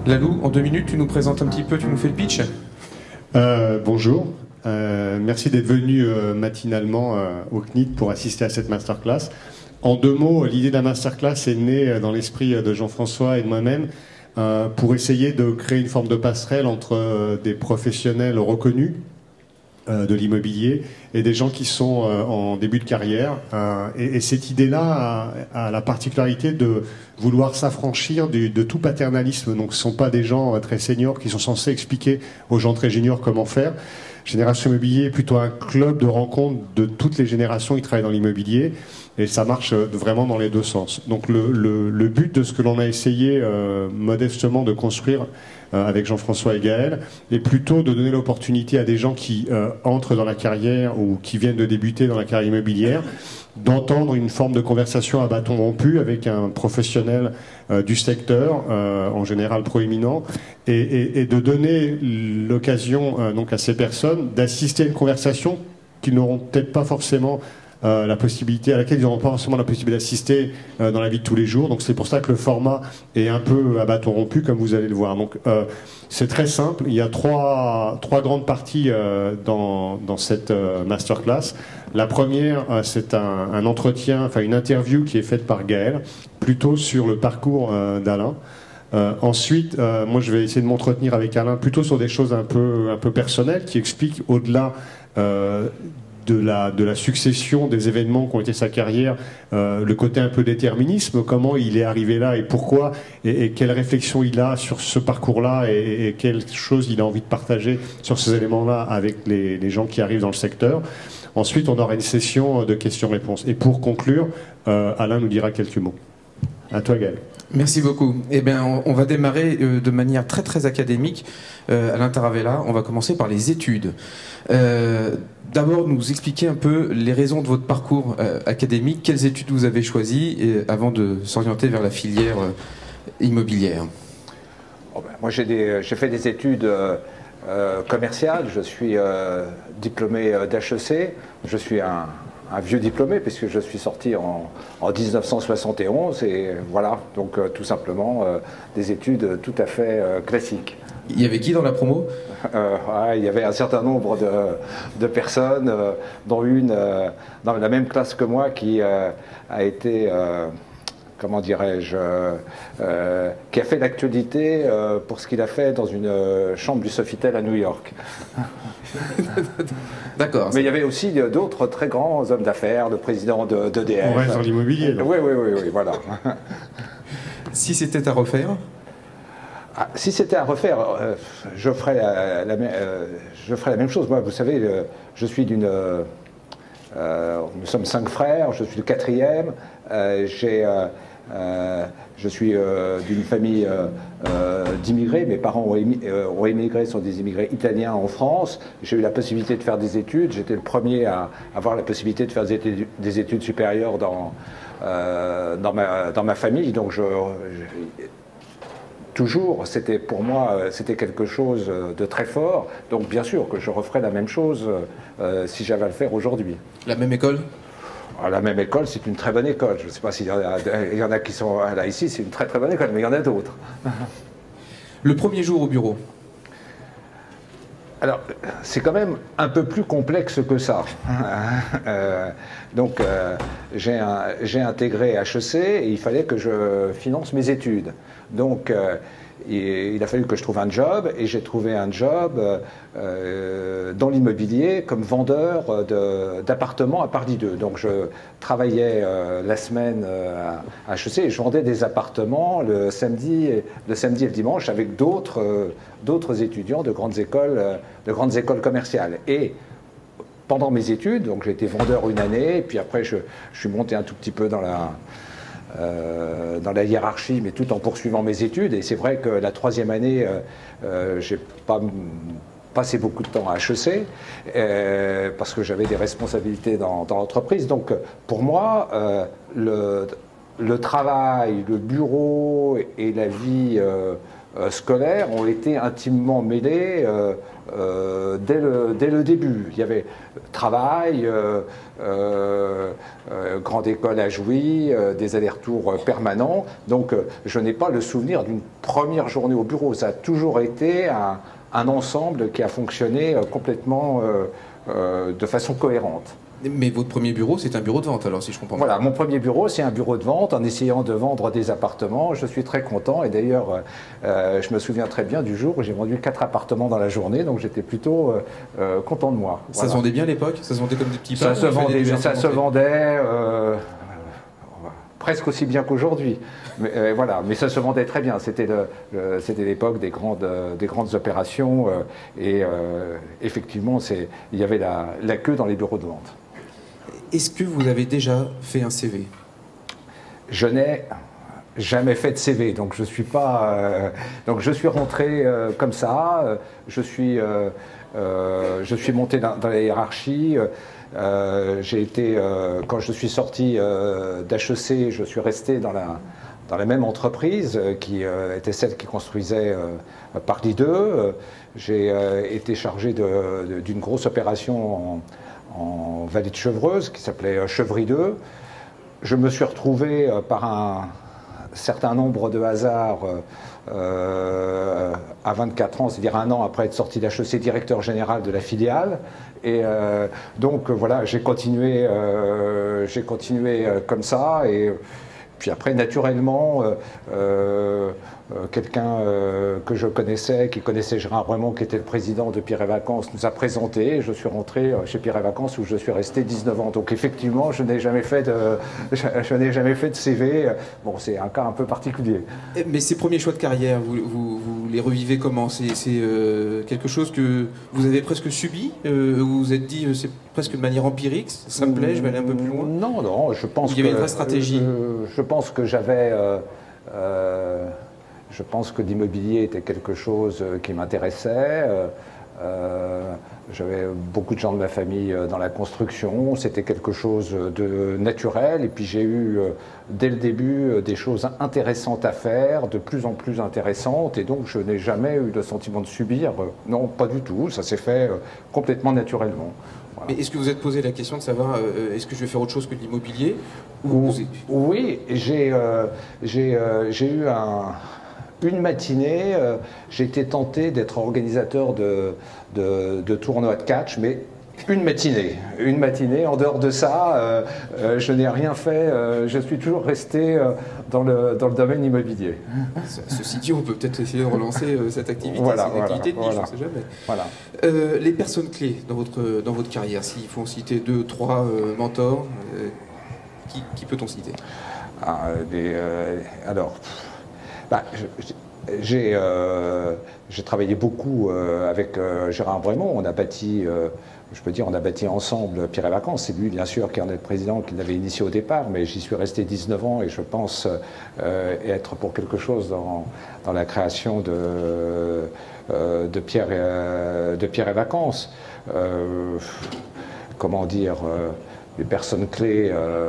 Lalou, en 2 minutes, tu nous présentes un petit peu, tu nous fais le pitch. Bonjour, merci d'être venu matinalement au CNIT pour assister à cette masterclass. En 2 mots, l'idée de la masterclass est née dans l'esprit de Jean-François et de moi-même pour essayer de créer une forme de passerelle entre des professionnels reconnus de l'immobilier et des gens qui sont en début de carrière. Et cette idée-là a la particularité de vouloir s'affranchir de tout paternalisme. Donc ce ne sont pas des gens très seniors qui sont censés expliquer aux gens très juniors comment faire. Génération Immobilier est plutôt un club de rencontre de toutes les générations qui travaillent dans l'immobilier. Et ça marche vraiment dans les 2 sens. Donc le but de ce que l'on a essayé modestement de construire avec Jean-François et Gaël est plutôt de donner l'opportunité à des gens qui entrent dans la carrière ou qui viennent de débuter dans la carrière immobilière d'entendre une forme de conversation à bâton rompu avec un professionnel du secteur, en général proéminent, et de donner l'occasion donc à ces personnes d'assister à une conversation qu'ils n'auront peut-être pas forcément la possibilité, à laquelle ils n'auront pas forcément la possibilité d'assister dans la vie de tous les jours. Donc c'est pour ça que le format est un peu à bâton rompu, comme vous allez le voir. Donc c'est très simple. Il y a trois grandes parties dans cette masterclass. La première, c'est un entretien, enfin une interview qui est faite par Gaël, plutôt sur le parcours d'Alain. Ensuite, moi je vais essayer de m'entretenir avec Alain plutôt sur des choses un peu personnelles qui expliquent au-delà de la succession des événements qui ont été sa carrière, le côté un peu déterminisme, comment il est arrivé là et pourquoi, et quelle réflexion il a sur ce parcours-là et quelle chose il a envie de partager sur ces éléments-là avec les gens qui arrivent dans le secteur. Ensuite, on aura une session de questions-réponses. Et pour conclure, Alain nous dira quelques mots. À toi, Gaël. Merci beaucoup. Eh bien, on va démarrer de manière très très académique. Alain Taravella, on va commencer par les études. D'abord, nous expliquer un peu les raisons de votre parcours académique. Quelles études vous avez choisies avant de s'orienter vers la filière immobilière? Moi, j'ai fait des études commerciales. Je suis diplômé d'HEC. Je suis un vieux diplômé puisque je suis sorti en 1971 et voilà, donc tout simplement des études tout à fait classiques. Il y avait qui dans la promo? Il y avait un certain nombre de personnes, dont une dans la même classe que moi qui a été, comment dirais-je, qui a fait l'actualité pour ce qu'il a fait dans une chambre du Sofitel à New York. D'accord. Mais il y avait aussi d'autres très grands hommes d'affaires, le président d'EDF. On reste dans l'immobilier. Oui, voilà. Si c'était à refaire? Si c'était à refaire, je ferais la même chose. Moi, vous savez, je suis nous sommes 5 frères, je suis le 4e. Je suis d'une famille d'immigrés. Mes parents ont émigré, sont des immigrés italiens en France. J'ai eu la possibilité de faire des études. J'étais le premier à avoir la possibilité de faire des études supérieures dans ma famille. Donc toujours, c'était pour moi, c'était quelque chose de très fort. Donc bien sûr que je referais la même chose si j'avais à le faire aujourd'hui. La même école? La même école, c'est une très bonne école. Je ne sais pas s'il y en a qui sont là ici, c'est une très très bonne école, mais il y en a d'autres. Le premier jour au bureau? Alors, c'est quand même un peu plus complexe que ça. Donc, j'ai intégré HEC et il fallait que je finance mes études. Donc, il a fallu que je trouve un job et j'ai trouvé un job dans l'immobilier comme vendeur d'appartements à Paris 2. Donc je travaillais la semaine à HEC et je vendais des appartements le samedi et le dimanche avec d'autres étudiants de grandes écoles commerciales. Et pendant mes études, donc j'ai été vendeur une année, et puis après je suis monté un tout petit peu dans la hiérarchie, mais tout en poursuivant mes études. Et c'est vrai que la 3e année, j'ai pas passé beaucoup de temps à HEC, parce que j'avais des responsabilités dans l'entreprise. Donc pour moi, le travail, le bureau et la vie scolaires ont été intimement mêlés dès le début. Il y avait travail, grande école à Jouy, des allers-retours permanents. Donc je n'ai pas le souvenir d'une première journée au bureau. Ça a toujours été un ensemble qui a fonctionné complètement de façon cohérente. Mais votre premier bureau, c'est un bureau de vente, alors, si je comprends bien. Voilà, mon premier bureau, c'est un bureau de vente en essayant de vendre des appartements. Je suis très content et d'ailleurs, je me souviens très bien du jour où j'ai vendu 4 appartements dans la journée, donc j'étais plutôt content de moi. Ça se vendait bien à l'époque? Ça se vendait comme des petits pains? Ça se vendait presque aussi bien qu'aujourd'hui. Mais, voilà, mais ça se vendait très bien. C'était l'époque des grandes opérations et effectivement, il y avait la queue dans les bureaux de vente. Est-ce que vous avez déjà fait un CV? Je n'ai jamais fait de CV, donc je suis pas. Donc je suis rentré comme ça. Je suis monté dans la hiérarchie. J'ai été, quand je suis sorti d'HEC, je suis resté dans la même entreprise qui était celle qui construisait Parly 2. J'ai été chargé d'une grosse opération en vallée de Chevreuse qui s'appelait Chevry 2. Je me suis retrouvé par un certain nombre de hasards à 24 ans, c'est-à-dire un an après être sorti d'HEC, directeur général de la filiale. Et donc voilà, j'ai continué comme ça. Et puis après, naturellement, quelqu'un que je connaissais, qui connaissait Gérard Bremont, qui était le président de Pierre et Vacances, nous a présenté. Et je suis rentré chez Pierre et Vacances où je suis resté 19 ans. Donc effectivement, je n'ai jamais fait de CV. Bon, c'est un cas un peu particulier. Mais ces premiers choix de carrière, vous les revivez comment? C'est quelque chose que vous avez presque subi? Vous vous êtes dit, c'est presque de manière empirique, ça me plaît, je vais aller un peu plus loin? Non, je pense qu'il y avait une vraie stratégie. Je pense que je pense que l'immobilier était quelque chose qui m'intéressait. J'avais beaucoup de gens de ma famille dans la construction, c'était quelque chose de naturel. Et puis j'ai eu, dès le début, des choses intéressantes à faire, de plus en plus intéressantes. Et donc je n'ai jamais eu le sentiment de subir. Non, pas du tout. Ça s'est fait complètement naturellement. Voilà. Mais est-ce que vous êtes posé la question de savoir, est-ce que je vais faire autre chose que de l'immobilier? Oui, j'ai eu une matinée, j'ai été tenté d'être organisateur de tournois de catch, mais une matinée. En dehors de ça, je n'ai rien fait. Je suis toujours resté dans le domaine immobilier. Ceci dit, on peut peut-être essayer de relancer cette activité. Voilà, c'est une activité de niche, on ne sait jamais. Voilà. Les personnes clés dans votre carrière, s'il faut en citer 2, 3 mentors, qui peut-on citer? J'ai travaillé beaucoup avec Gérard Bremont. On a bâti, je peux dire, on a bâti ensemble Pierre et Vacances. C'est lui, bien sûr, qui en est le président, qui l'avait initié au départ, mais j'y suis resté 19 ans et je pense être pour quelque chose dans la création de Pierre et Vacances. Comment dire, les personnes clés.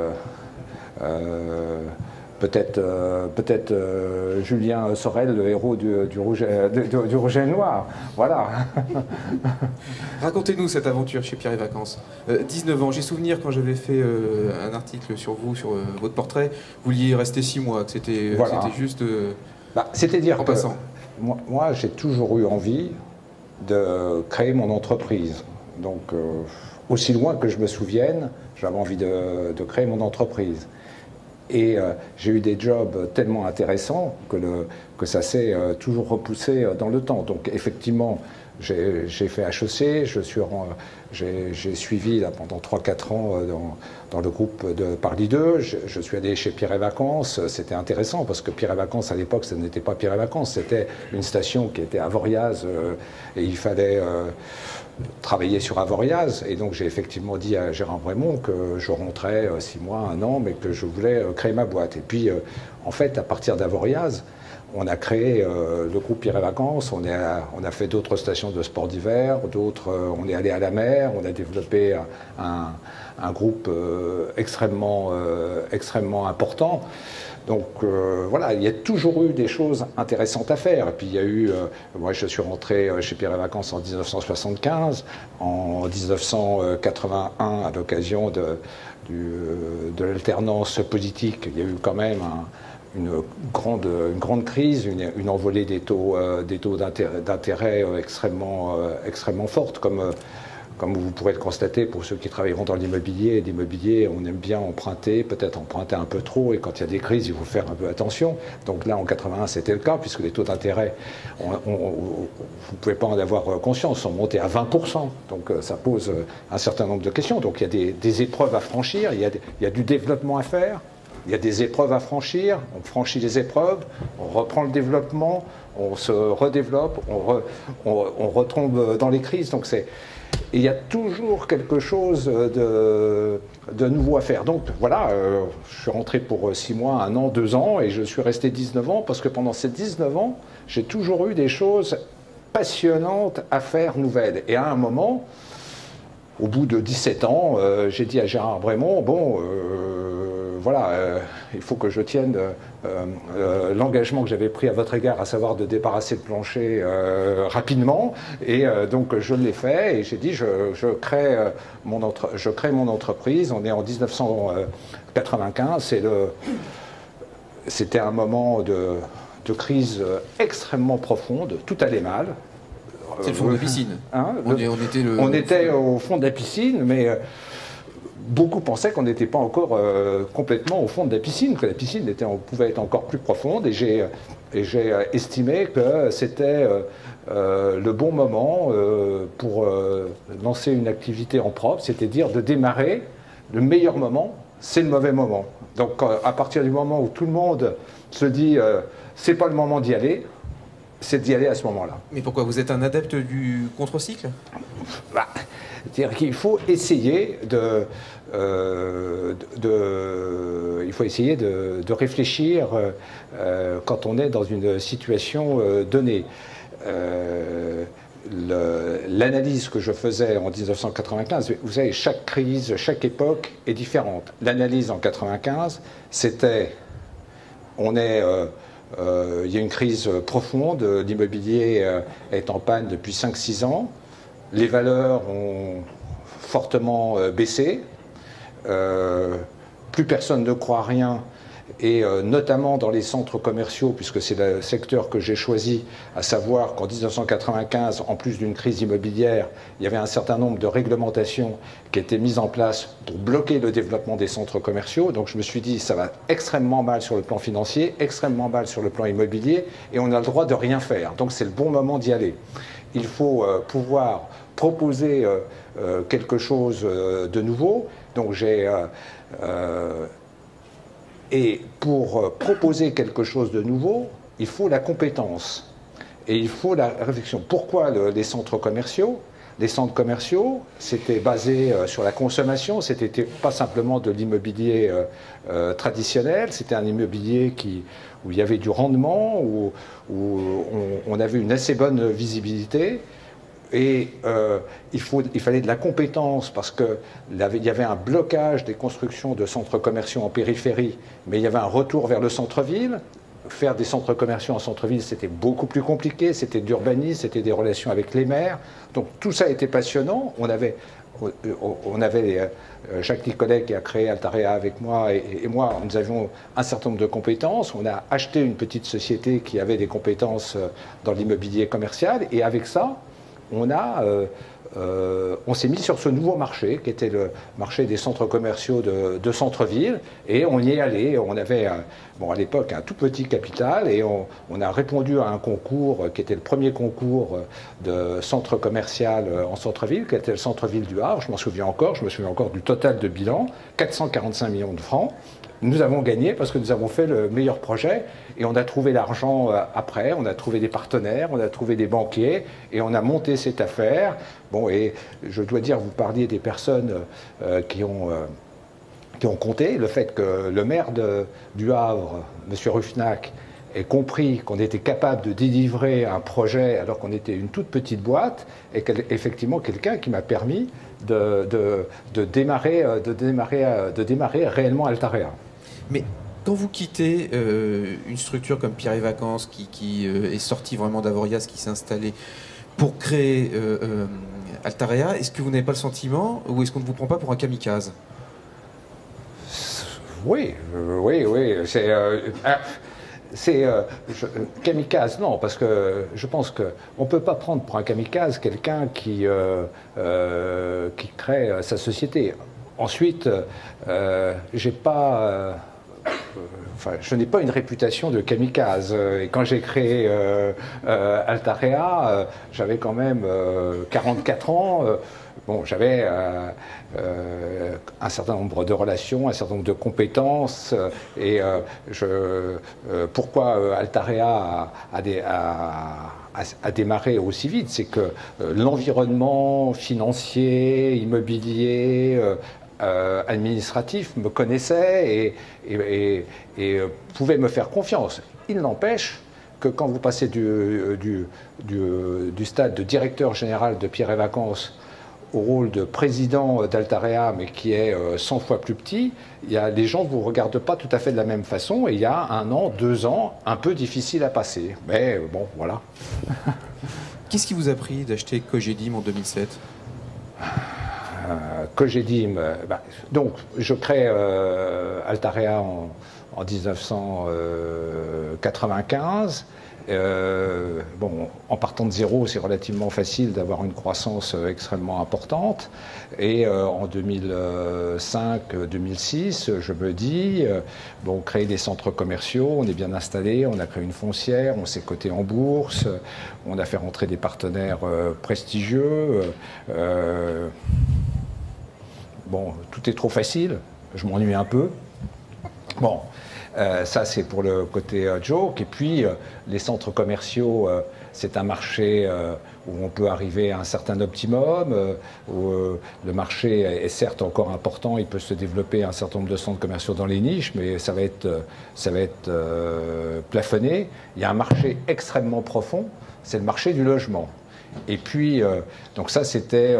Peut-être Julien Sorel, le héros du Rouge et Noir. Voilà. Racontez-nous cette aventure chez Pierre et Vacances. 19 ans, j'ai souvenir quand j'avais fait un article sur vous, sur votre portrait, vous vouliez rester 6 mois, que c'était juste c'est-à-dire en passant. Moi, j'ai toujours eu envie de créer mon entreprise. Donc, aussi loin que je me souvienne, j'avais envie de créer mon entreprise. Et j'ai eu des jobs tellement intéressants que ça s'est toujours repoussé dans le temps. Donc effectivement, j'ai fait HEC, j'ai suivi là, pendant 3-4 ans dans le groupe de Parly 2. Je suis allé chez Pierre et Vacances. C'était intéressant parce que Pierre et Vacances, à l'époque, ce n'était pas Pierre et Vacances. C'était une station qui était à Avoriaz et il fallait travailler sur Avoriaz. Et donc j'ai effectivement dit à Gérard Bremont que je rentrais 6 mois, 1 an, mais que je voulais créer ma boîte. Et puis, en fait, à partir d'Avoriaz, on a créé le groupe Pierre et Vacances, on a fait d'autres stations de sport d'hiver, on est allé à la mer, on a développé un groupe extrêmement important. Donc voilà, il y a toujours eu des choses intéressantes à faire. Et puis il y a eu, moi je suis rentré chez Pierre et Vacances en 1975, en 1981 à l'occasion de l'alternance politique, il y a eu quand même une grande crise, une envolée des taux d'intérêt extrêmement forte, comme vous pourrez le constater pour ceux qui travailleront dans l'immobilier. L'immobilier, on aime bien emprunter, peut-être emprunter un peu trop, et quand il y a des crises, il faut faire un peu attention. Donc là, en 81, c'était le cas, puisque les taux d'intérêt, vous ne pouvez pas en avoir conscience, sont montés à 20%. Donc ça pose un certain nombre de questions. Donc il y a des épreuves à franchir, il y a du développement à faire, il y a des épreuves à franchir, on franchit les épreuves, on reprend le développement, on se redéveloppe, on retombe dans les crises. Donc il y a toujours quelque chose de nouveau à faire. Donc voilà, je suis rentré pour 6 mois, 1 an, 2 ans, et je suis resté 19 ans, parce que pendant ces 19 ans, j'ai toujours eu des choses passionnantes à faire, nouvelles. Et à un moment, au bout de 17 ans, j'ai dit à Gérard Brémond, bon, voilà, il faut que je tienne l'engagement que j'avais pris à votre égard, à savoir de débarrasser le plancher rapidement. Et donc je l'ai fait, et j'ai dit, je crée mon entreprise. On est en 1995, c'était un moment de crise extrêmement profonde, tout allait mal. C'est le fond de la piscine. Hein, on était au fond de la piscine, mais beaucoup pensaient qu'on n'était pas encore complètement au fond de la piscine, que la piscine pouvait être encore plus profonde, et j'ai estimé que c'était le bon moment pour lancer une activité en propre, c'est-à-dire de démarrer. Le meilleur moment, c'est le mauvais moment. Donc à partir du moment où tout le monde se dit c'est pas le moment d'y aller, c'est d'y aller à ce moment-là. Mais pourquoi? Vous êtes un adepte du contre-cycle? C'est-à-dire qu'il faut essayer de réfléchir quand on est dans une situation donnée. L'analyse que je faisais en 1995, vous savez, chaque crise, chaque époque est différente. L'analyse en 1995, c'était, il y a une crise profonde, l'immobilier est en panne depuis 5-6 ans, les valeurs ont fortement baissé, plus personne ne croit à rien, et notamment dans les centres commerciaux, puisque c'est le secteur que j'ai choisi, à savoir qu'en 1995, en plus d'une crise immobilière, il y avait un certain nombre de réglementations qui étaient mises en place pour bloquer le développement des centres commerciaux. Donc je me suis dit, ça va extrêmement mal sur le plan financier, extrêmement mal sur le plan immobilier, et on a le droit de rien faire. Donc c'est le bon moment d'y aller. Il faut pouvoir proposer quelque chose de nouveau. Donc et pour proposer quelque chose de nouveau, il faut la compétence et il faut la réflexion. Pourquoi les centres commerciaux? Les centres commerciaux, c'était basé sur la consommation, c'était pas simplement de l'immobilier traditionnel, c'était un immobilier où il y avait du rendement, où on avait une assez bonne visibilité. Et il fallait de la compétence, parce qu'il y avait un blocage des constructions de centres commerciaux en périphérie, mais il y avait un retour vers le centre-ville. Faire des centres commerciaux en centre-ville, c'était beaucoup plus compliqué, c'était de l'urbanisme, c'était des relations avec les maires. Donc tout ça était passionnant. On avait Jacques Nicolet qui a créé Altarea avec moi, et moi, nous avions un certain nombre de compétences. On a acheté une petite société qui avait des compétences dans l'immobilier commercial, et avec ça, on s'est mis sur ce nouveau marché, qui était le marché des centres commerciaux de centre-ville, et on y est allé. On avait, à l'époque, un tout petit capital, et on a répondu à un concours qui était le premier concours de centre commercial en centre-ville, qui était le centre-ville du Havre. Je me souviens encore du total de bilan, 445 millions de francs. Nous avons gagné parce que nous avons fait le meilleur projet, et on a trouvé l'argent après, on a trouvé des partenaires, on a trouvé des banquiers, et on a monté cette affaire. Bon, et je dois dire, vous parliez des personnes qui ont compté. Le fait que le maire du Havre, M. Ruffnac, et compris qu'on était capable de délivrer un projet alors qu'on était une toute petite boîte, et effectivement quelqu'un qui m'a permis de démarrer réellement Altarea. Mais quand vous quittez une structure comme Pierre et Vacances, qui est sortie vraiment d'Avoriaz, qui s'est installée pour créer Altarea, est-ce que vous n'avez pas le sentiment, ou est-ce qu'on ne vous prend pas pour un kamikaze? Oui. Kamikaze, non, parce que je pense qu'on ne peut pas prendre pour un kamikaze quelqu'un qui crée sa société. Ensuite, j'ai pas... je n'ai pas une réputation de kamikaze. Et quand j'ai créé Altarea, j'avais quand même 44 ans. Bon, j'avais un certain nombre de relations, un certain nombre de compétences. Et pourquoi Altarea a démarré aussi vite, c'est que l'environnement financier, immobilier, administratif me connaissait et pouvait me faire confiance. Il n'empêche que quand vous passez du stade de directeur général de Pierre et Vacances au rôle de président d'Altarea, mais qui est 100 fois plus petit, les gens ne vous regardent pas tout à fait de la même façon, et il y a 1 an, 2 ans, un peu difficile à passer. Mais bon, voilà. Qu'est-ce qui vous a pris d'acheter Cogedim en 2007 ? Cogedim, donc je crée Altarea en 1995. En partant de zéro, c'est relativement facile d'avoir une croissance extrêmement importante. Et en 2005-2006, je me dis, créer des centres commerciaux, on est bien installé, on a créé une foncière, on s'est coté en bourse, on a fait rentrer des partenaires prestigieux. Tout est trop facile, je m'ennuie un peu. Ça, c'est pour le côté joke. Et puis, les centres commerciaux, c'est un marché où on peut arriver à un certain optimum, où le marché est certes encore important, il peut se développer un certain nombre de centres commerciaux dans les niches, mais ça va être plafonné. Il y a un marché extrêmement profond, c'est le marché du logement. Et puis, donc ça, c'était...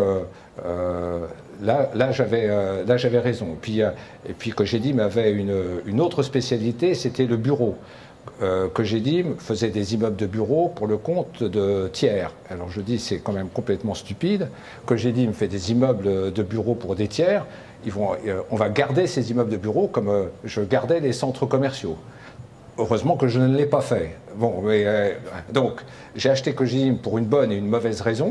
Là, j'avais raison. Et puis Cogedim avait une autre spécialité, c'était le bureau. Cogedim faisait des immeubles de bureaux pour le compte de tiers. Alors je dis, c'est quand même complètement stupide. Cogedim fait des immeubles de bureaux pour des tiers. On va garder ces immeubles de bureaux comme je gardais les centres commerciaux. Heureusement que je ne l'ai pas fait. Donc, j'ai acheté Cogedim pour une bonne et une mauvaise raison.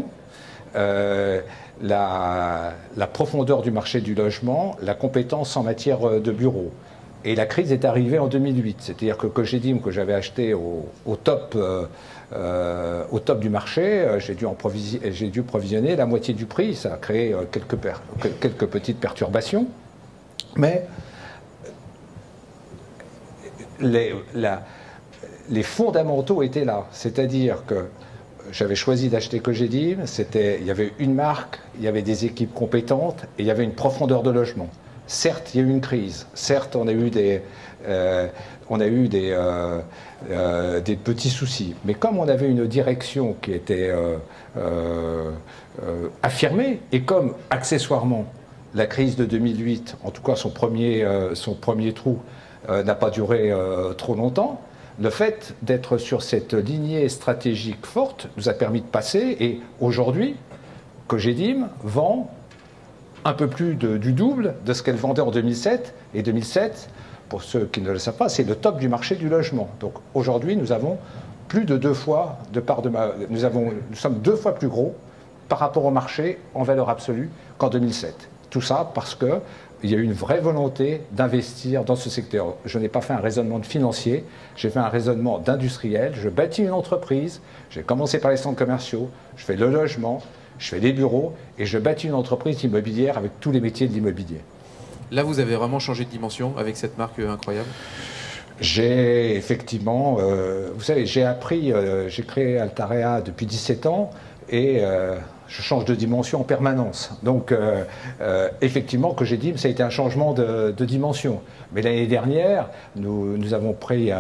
La profondeur du marché du logement, la compétence en matière de bureaux. Et la crise est arrivée en 2008. C'est-à-dire que Cogedim, que j'avais acheté au top du marché, j'ai dû provisionner la moitié du prix. Ça a créé quelques petites perturbations. Mais les fondamentaux étaient là. C'est-à-dire que j'avais choisi d'acheter Cogedim, il y avait une marque, il y avait des équipes compétentes et il y avait une profondeur de logement. Certes, il y a eu une crise. Certes, on a eu des petits soucis. Mais comme on avait une direction qui était affirmée, et comme accessoirement la crise de 2008, en tout cas son premier trou, n'a pas duré trop longtemps, le fait d'être sur cette lignée stratégique forte nous a permis de passer, et aujourd'hui, Cogedim vend un peu plus du double de ce qu'elle vendait en 2007. Et 2007, pour ceux qui ne le savent pas, c'est le top du marché du logement. Donc aujourd'hui, nous avons plus de 2 fois de part de nous sommes 2 fois plus gros par rapport au marché en valeur absolue qu'en 2007. Tout ça parce que il y a eu une vraie volonté d'investir dans ce secteur. Je n'ai pas fait un raisonnement de financier, j'ai fait un raisonnement d'industriel. Je bâtis une entreprise, j'ai commencé par les centres commerciaux, je fais le logement, je fais des bureaux et je bâtis une entreprise immobilière avec tous les métiers de l'immobilier. Là, vous avez vraiment changé de dimension avec cette marque incroyable ? J'ai effectivement, vous savez, j'ai créé Altarea depuis 17 ans et je change de dimension en permanence. Donc, effectivement, Cogedim, ça a été un changement de dimension. Mais l'année dernière, nous avons pris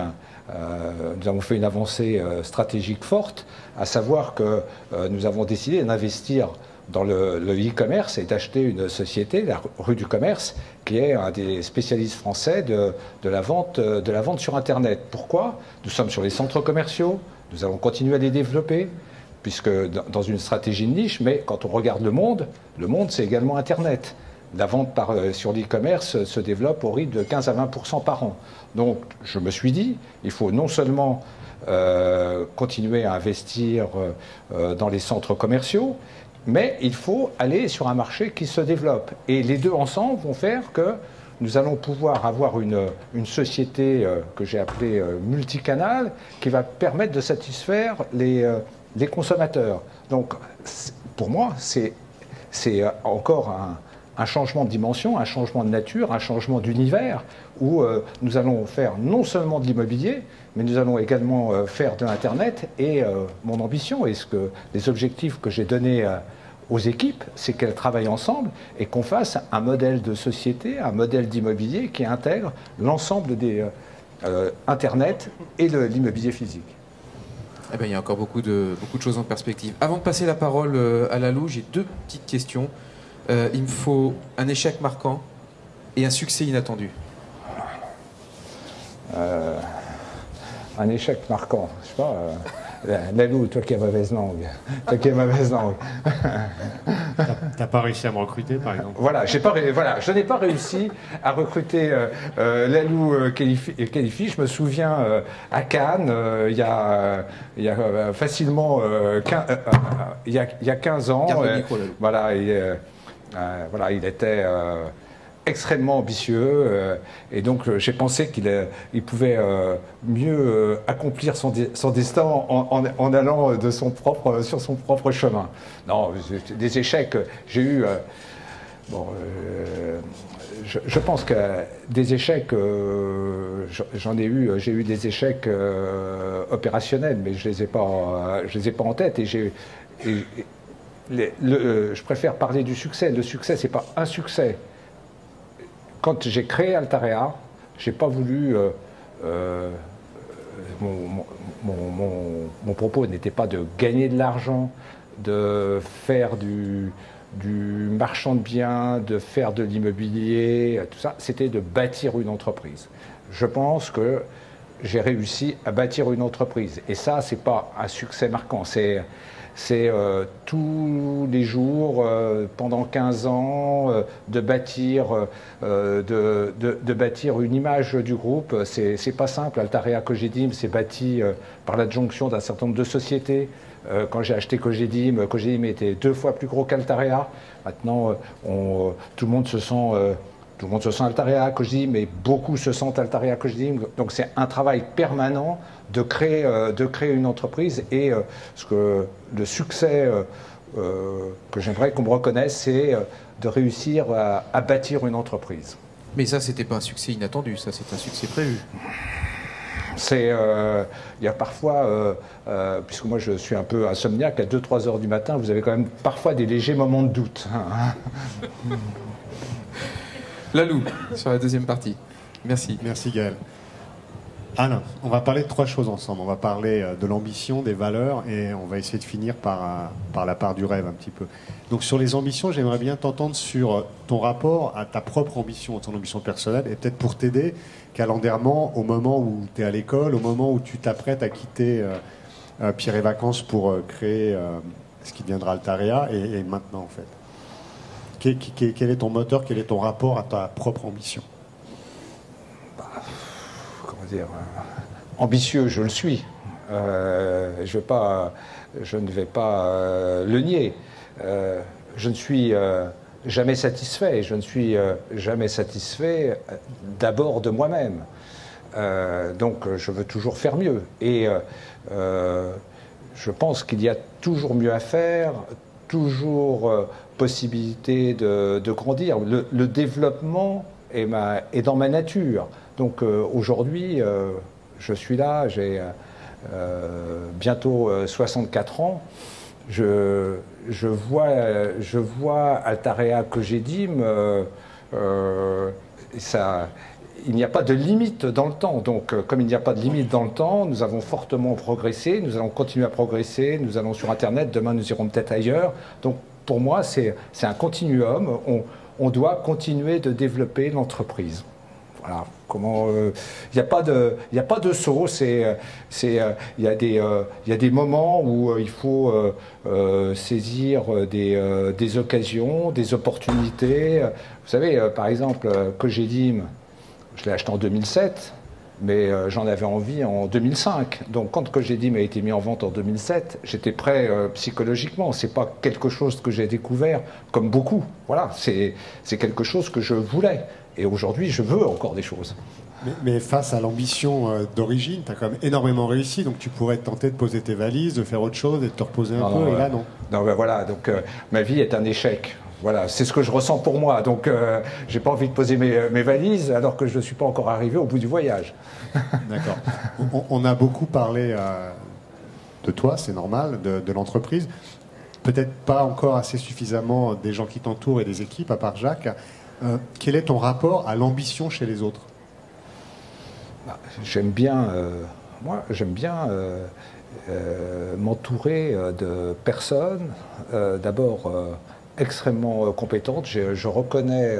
nous avons fait une avancée stratégique forte, à savoir que nous avons décidé d'investir dans le e-commerce et d'acheter une société, la Rue du Commerce, qui est un des spécialistes français de la vente sur Internet. Pourquoi? Nous sommes sur les centres commerciaux, nous allons continuer à les développer, puisque dans une stratégie de niche, mais quand on regarde le monde c'est également Internet. La vente sur l'e-commerce se développe au rythme de 15 à 20% par an. Donc je me suis dit, il faut non seulement continuer à investir dans les centres commerciaux, mais il faut aller sur un marché qui se développe. Et les deux ensemble vont faire que nous allons pouvoir avoir une société que j'ai appelée multicanal, qui va permettre de satisfaire les consommateurs. Donc pour moi, c'est encore un changement de dimension, un changement de nature, un changement d'univers, où nous allons faire non seulement de l'immobilier, mais nous allons également faire de l'Internet. Et mon ambition, et les objectifs que j'ai donnés aux équipes, c'est qu'elles travaillent ensemble et qu'on fasse un modèle de société, un modèle d'immobilier qui intègre l'ensemble des Internet et de l'immobilier physique. Eh bien, il y a encore beaucoup de choses en perspective. Avant de passer la parole à Lalou, j'ai deux petites questions. Il me faut un échec marquant et un succès inattendu. Un échec marquant, je sais pas. Lalou, toi qui as mauvaise langue. Toi qui as mauvaise langue. T'as pas réussi à me recruter, par exemple? Voilà, je n'ai pas réussi à recruter Lalou Khelaifi. Je me souviens à Cannes, il y a facilement il y a 15 ans. Voilà, il était extrêmement ambitieux et donc j'ai pensé qu'il pouvait mieux accomplir son destin en allant sur son propre chemin. Non, des échecs, j'ai eu... je pense que des échecs, j'ai eu des échecs opérationnels, mais je les ai pas en tête. Et je préfère parler du succès. Le succès, c'est pas un succès. Quand j'ai créé Altarea, j'ai pas voulu. Mon propos n'était pas de gagner de l'argent, de faire du marchand de biens, de faire de l'immobilier, tout ça. C'était de bâtir une entreprise. Je pense que j'ai réussi à bâtir une entreprise. Et ça, c'est pas un succès marquant. C'est tous les jours, pendant 15 ans, de bâtir une image du groupe. C'est pas simple. Altarea Cogedim, c'est bâti par l'adjonction d'un certain nombre de sociétés. Quand j'ai acheté Cogedim était 2 fois plus gros qu'Altarea. Maintenant, tout le monde se sent Altarea Cogedim, mais beaucoup se sentent Altarea Cogedim. Donc c'est un travail permanent de créer une entreprise. Et le succès que j'aimerais qu'on me reconnaisse, c'est de réussir à bâtir une entreprise. Mais ça, c'était pas un succès inattendu, ça, c'est un succès prévu. Il y a parfois, puisque moi je suis un peu insomniaque, à 2-3 heures du matin, vous avez quand même parfois des légers moments de doute. Lalou, sur la deuxième partie. Merci. Merci Gaël. Alain, on va parler de 3 choses ensemble. On va parler de l'ambition, des valeurs, et on va essayer de finir par la part du rêve un petit peu. Donc sur les ambitions, j'aimerais bien t'entendre sur ton rapport à ta propre ambition, ton ambition personnelle, et peut-être pour t'aider, calendairement, au moment où tu es à l'école, au moment où tu t'apprêtes à quitter Pierre et Vacances pour créer ce qui deviendra Altarea, et maintenant en fait. Quel est ton moteur, quel est ton rapport à ta propre ambition? Comment dire, ambitieux, je le suis. Je ne vais pas le nier. Je ne suis jamais satisfait. Je ne suis jamais satisfait d'abord de moi-même. Donc je veux toujours faire mieux. Et je pense qu'il y a toujours mieux à faire, toujours possibilité de grandir. Le développement est dans ma nature. Donc aujourd'hui, je suis là, j'ai bientôt 64 ans. Je vois Altarea Cogedim, il n'y a pas de limite dans le temps. Donc, comme il n'y a pas de limite dans le temps, nous avons fortement progressé, nous allons continuer à progresser, nous allons sur Internet, demain nous irons peut-être ailleurs. Donc, pour moi, c'est un continuum. On doit continuer de développer l'entreprise. Voilà. Il n'y a pas de saut. Il y a des moments où il faut saisir des occasions, des opportunités. Vous savez, par exemple, Cogedim, je l'ai acheté en 2007, mais j'en avais envie en 2005. Donc, quand Cogedim a été mis en vente en 2007, j'étais prêt psychologiquement. C'est pas quelque chose que j'ai découvert comme beaucoup. Voilà, c'est quelque chose que je voulais. Et aujourd'hui, je veux encore des choses. Mais face à l'ambition d'origine, tu as quand même énormément réussi, donc tu pourrais te tenter de poser tes valises, de faire autre chose et de te reposer un peu, et là non. Non, ben voilà, donc ma vie est un échec. Voilà, c'est ce que je ressens pour moi. Donc, j'ai pas envie de poser mes valises alors que je ne suis pas encore arrivé au bout du voyage. D'accord. On a beaucoup parlé de toi, c'est normal, de l'entreprise. Peut-être pas encore assez suffisamment des gens qui t'entourent et des équipes, à part Jacques. Quel est ton rapport à l'ambition chez les autres? J'aime bien, m'entourer de personnes, d'abord extrêmement compétentes. Je reconnais,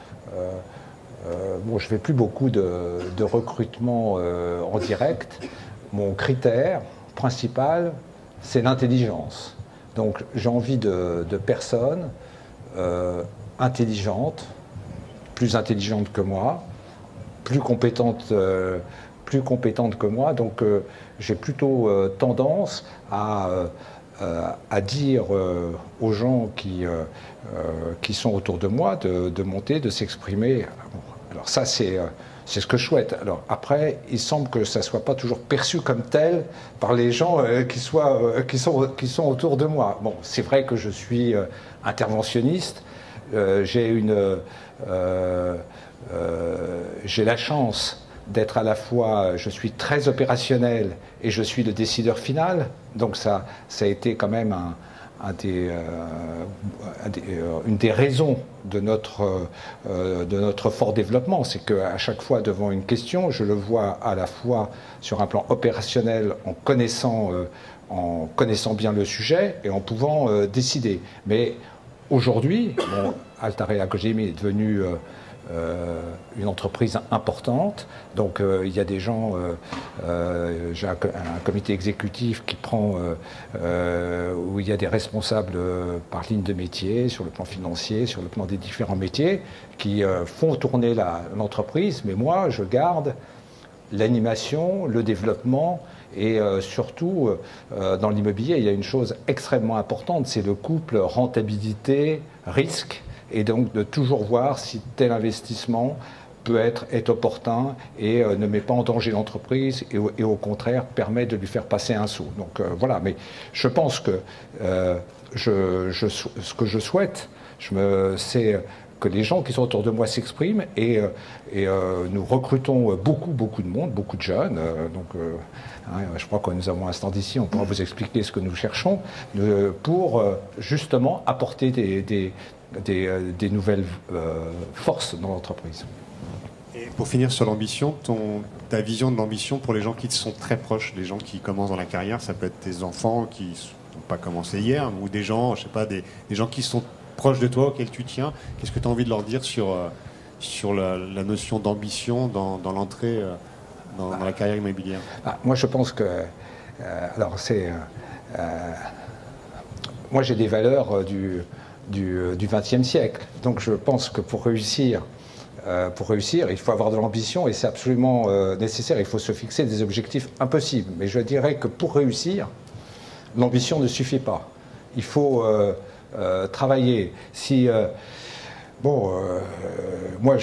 bon, je ne fais plus beaucoup de recrutement en direct. Mon critère principal, c'est l'intelligence. Donc j'ai envie de personnes intelligentes, plus intelligentes que moi, plus compétentes que moi. Donc j'ai plutôt tendance à dire aux gens qui sont autour de moi de monter, de s'exprimer. Alors ça, c'est ce que je souhaite. Alors après, il semble que ça ne soit pas toujours perçu comme tel par les gens qui sont autour de moi. Bon, c'est vrai que je suis interventionniste. J'ai la chance d'être à la fois, je suis très opérationnel et je suis le décideur final. Donc ça a été quand même une des raisons de notre fort développement. C'est qu'à chaque fois devant une question, je le vois à la fois sur un plan opérationnel en connaissant bien le sujet et en pouvant décider. Mais aujourd'hui, bon, Altarea Cogedim est devenu une entreprise importante, donc il y a des gens, j'ai un comité exécutif qui prend, où il y a des responsables par ligne de métier, sur le plan financier, sur le plan des différents métiers, qui font tourner l'entreprise, mais moi je garde l'animation, le développement. Et surtout, dans l'immobilier, il y a une chose extrêmement importante, c'est le couple rentabilité-risque, et donc de toujours voir si tel investissement est opportun et ne met pas en danger l'entreprise et au contraire permet de lui faire passer un saut. Donc voilà, mais je pense que ce que je souhaite, c'est que les gens qui sont autour de moi s'expriment et nous recrutons beaucoup de monde, beaucoup de jeunes. Je crois que nous avons un stand ici, on pourra vous expliquer ce que nous cherchons pour justement apporter des nouvelles forces dans l'entreprise. Et pour finir sur l'ambition, ta vision de l'ambition pour les gens qui te sont très proches, les gens qui commencent dans la carrière, ça peut être tes enfants qui n'ont pas commencé hier, ou des gens, je sais pas, des gens qui sont proches de toi, auxquels tu tiens. Qu'est-ce que tu as envie de leur dire sur la notion d'ambition dans l'entrée dans la carrière immobilière? Moi, je pense que... moi, j'ai des valeurs du XXe siècle. Donc, je pense que pour réussir, il faut avoir de l'ambition et c'est absolument nécessaire. Il faut se fixer des objectifs impossibles. Mais je dirais que pour réussir, l'ambition ne suffit pas. Il faut... travailler. Moi,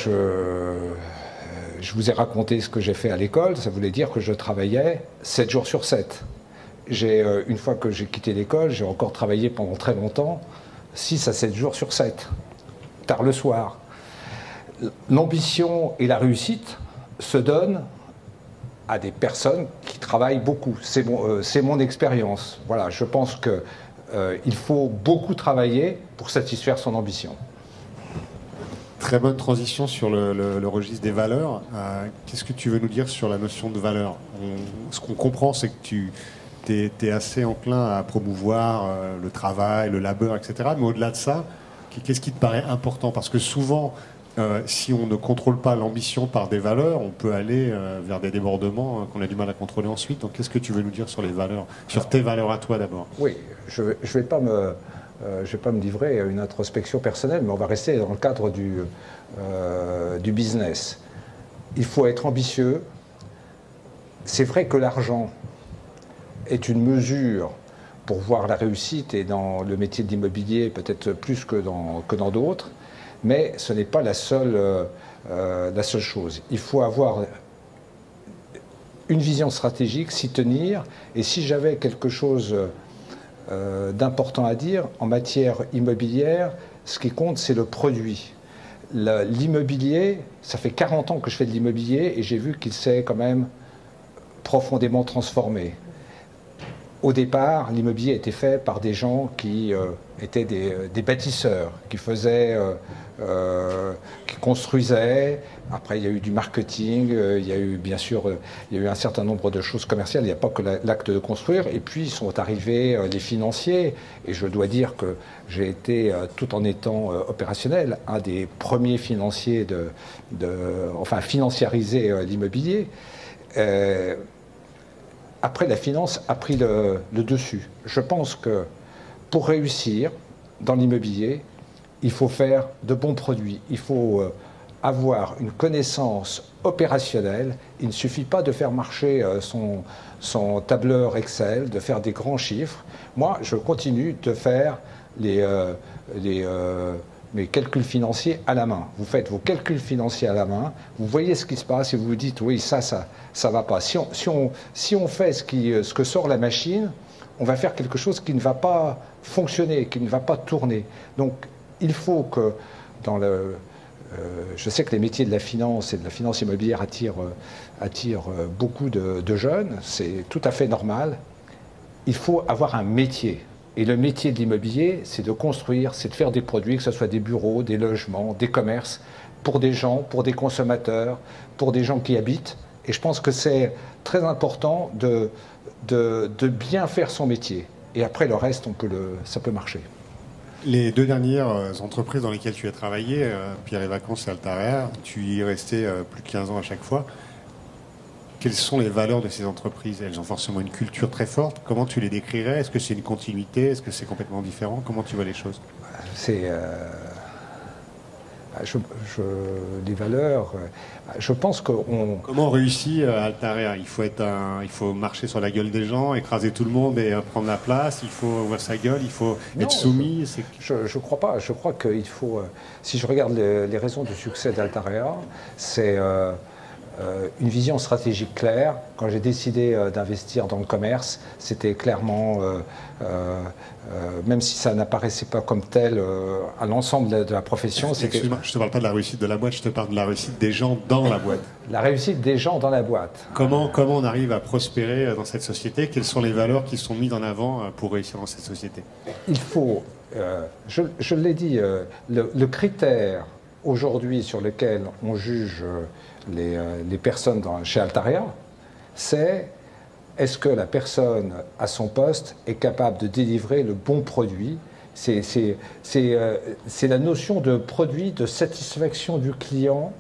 je vous ai raconté ce que j'ai fait à l'école. Ça voulait dire que je travaillais 7 jours sur 7. Une fois que j'ai quitté l'école, j'ai encore travaillé pendant très longtemps, 6 à 7 jours sur 7, tard le soir. L'ambition et la réussite se donnent à des personnes qui travaillent beaucoup. C'est mon expérience. Voilà, je pense que il faut beaucoup travailler pour satisfaire son ambition. très bonne transition sur le registre des valeurs. Qu'est-ce que tu veux nous dire sur la notion de valeur? Ce qu'on comprend, c'est que tu es assez enclin à promouvoir le travail, le labeur, etc. Mais au-delà de ça, qu'est-ce qui te paraît important? Parce que souvent, si on ne contrôle pas l'ambition par des valeurs, on peut aller vers des débordements qu'on a du mal à contrôler ensuite. Donc qu'est-ce que tu veux nous dire sur les valeurs, sur tes valeurs à toi d'abord? Oui, je ne vais pas me livrer à une introspection personnelle, mais on va rester dans le cadre du business. Il faut être ambitieux. C'est vrai que l'argent est une mesure pour voir la réussite, et dans le métier de l'immobilier peut-être plus que dans d'autres, mais ce n'est pas la seule chose. Il faut avoir une vision stratégique, s'y tenir, et si j'avais quelque chose d'important à dire en matière immobilière, ce qui compte, c'est le produit. L'immobilier, ça fait 40 ans que je fais de l'immobilier et j'ai vu qu'il s'est quand même profondément transformé. Au départ, l'immobilier était fait par des gens qui étaient des bâtisseurs, qui construisaient. Après, il y a eu du marketing, il y a eu bien sûr il y a eu un certain nombre de choses commerciales. Il n'y a pas que l'acte de construire. Et puis sont arrivés les financiers. Et je dois dire que j'ai été, tout en étant opérationnel, un des premiers financiers enfin financiariser l'immobilier. Après, la finance a pris le dessus. Je pense que pour réussir dans l'immobilier, il faut faire de bons produits. Il faut avoir une connaissance opérationnelle. Il ne suffit pas de faire marcher son tableur Excel, de faire des grands chiffres. Moi, je continue de faire mes calculs financiers à la main. Vous faites vos calculs financiers à la main, vous voyez ce qui se passe et vous vous dites oui, ça va pas. Si on fait ce que sort la machine, on va faire quelque chose qui ne va pas fonctionner, qui ne va pas tourner. Donc il faut que je sais que les métiers de la finance et de la finance immobilière attirent beaucoup de jeunes, c'est tout à fait normal. Il faut avoir un métier. Et le métier de l'immobilier, c'est de construire, c'est de faire des produits, que ce soit des bureaux, des logements, des commerces, pour des gens, pour des consommateurs, pour des gens qui habitent. Et je pense que c'est très important de bien faire son métier. Et après, le reste, ça peut marcher. Les deux dernières entreprises dans lesquelles tu as travaillé, Pierre et Vacances et Altarea, tu y es resté plus de 15 ans à chaque fois. Quelles sont les valeurs de ces entreprises? Elles ont forcément une culture très forte. Comment tu les décrirais? Est-ce que c'est une continuité? Est-ce que c'est complètement différent? Comment tu vois les choses? Les valeurs, je pense qu'on... Comment on réussit à Altarea? Il faut marcher sur la gueule des gens, écraser tout le monde et prendre la place. Il faut ouvrir sa gueule, il faut être soumis. Je crois pas. Je crois qu'il faut... si je regarde les raisons du succès d'Altarea, c'est... une vision stratégique claire. Quand j'ai décidé d'investir dans le commerce, c'était clairement, même si ça n'apparaissait pas comme tel à l'ensemble de la profession. Excuse-moi, je ne te parle pas de la réussite de la boîte, je te parle de la réussite des gens dans la boîte. La réussite des gens dans la boîte. Comment on arrive à prospérer dans cette société? Quelles sont les valeurs qui sont mises en avant pour réussir dans cette société? Il faut, je l'ai dit, le critère aujourd'hui sur lequel on juge les personnes chez Altarea, c'est est-ce que la personne à son poste est capable de délivrer le bon produit. C'est la notion de produit, de satisfaction du client,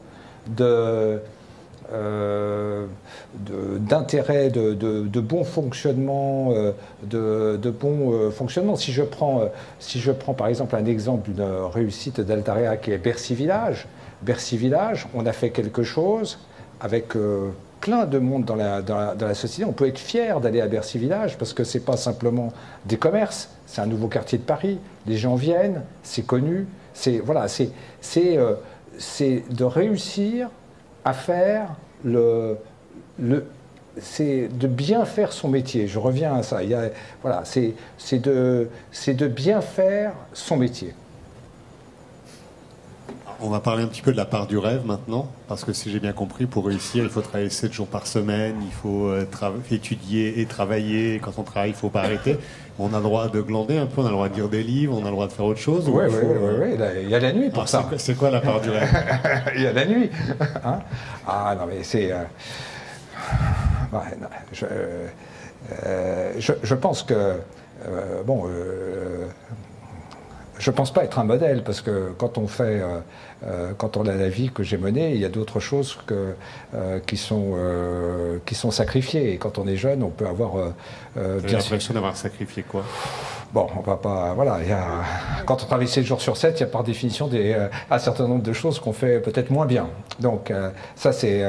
d'intérêt, de bon fonctionnement, de bon fonctionnement. Si je prends par exemple un exemple d'une réussite d'Altarea qui est Bercy Village. Bercy Village, on a fait quelque chose avec plein de monde dans la société. On peut être fier d'aller à Bercy Village parce que c'est pas simplement des commerces, c'est un nouveau quartier de Paris. Les gens viennent, c'est connu. C'est de réussir à faire c'est de bien faire son métier. Je reviens à ça. C'est de bien faire son métier. on va parler un petit peu de la part du rêve maintenant, parce que si j'ai bien compris, pour réussir, il faut travailler 7 jours par semaine, il faut étudier et travailler. Et quand on travaille, il ne faut pas arrêter. On a le droit de glander un peu, on a le droit de lire des livres, on a le droit de faire autre chose. Oui, il y a la nuit pour ça. C'est quoi la part du rêve? Il y a la nuit. Hein, ah non, mais c'est... je pense que... je pense pas être un modèle, parce que quand on a la vie que j'ai menée, il y a d'autres choses qui sont sacrifiées. Et quand on est jeune, on peut avoir bien l'impression d'avoir sacrifié quoi? Bon, on va pas. Voilà, quand on travaille 7 jours sur 7, il y a par définition un certain nombre de choses qu'on fait peut-être moins bien. Donc ça, c'est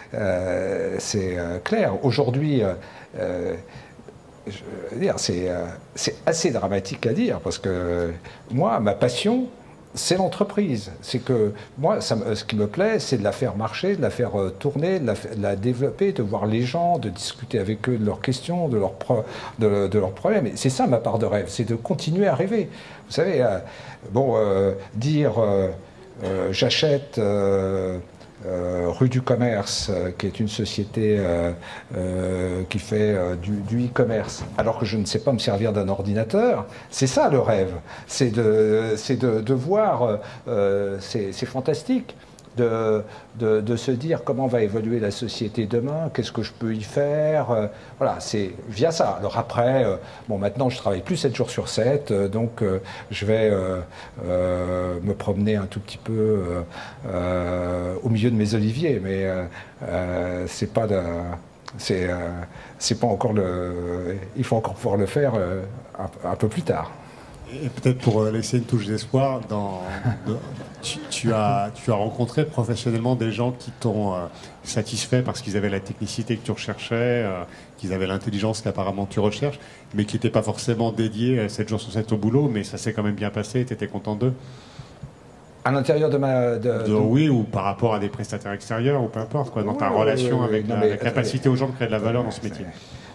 clair. Aujourd'hui, je veux dire, c'est assez dramatique à dire, parce que moi, ma passion, c'est l'entreprise. C'est que moi, ce qui me plaît, c'est de la faire marcher, de la faire tourner, de la développer, de voir les gens, de discuter avec eux de leurs questions, de leurs problèmes. Et c'est ça ma part de rêve, c'est de continuer à rêver. Vous savez, dire j'achète rue du Commerce, qui est une société qui fait du e-commerce, alors que je ne sais pas me servir d'un ordinateur, c'est ça le rêve. C'est de voir, c'est fantastique. De se dire comment va évoluer la société demain, qu'est-ce que je peux y faire, voilà, c'est via ça. Alors après, maintenant je travaille plus 7 jours sur 7, donc je vais me promener un tout petit peu au milieu de mes oliviers, mais c'est pas encore il faut encore pouvoir le faire un peu plus tard. Et peut-être pour laisser une touche d'espoir, tu as rencontré professionnellement des gens qui t'ont satisfait parce qu'ils avaient la technicité que tu recherchais, qu'ils avaient l'intelligence qu'apparemment tu recherches, mais qui n'étaient pas forcément dédiés 7 jours sur 7 au boulot, mais ça s'est quand même bien passé, tu étais content d'eux? À l'intérieur de oui, ou par rapport à des prestataires extérieurs, ou peu importe, quoi, dans ta relation avec la capacité aux gens de créer de la valeur dans ce métier.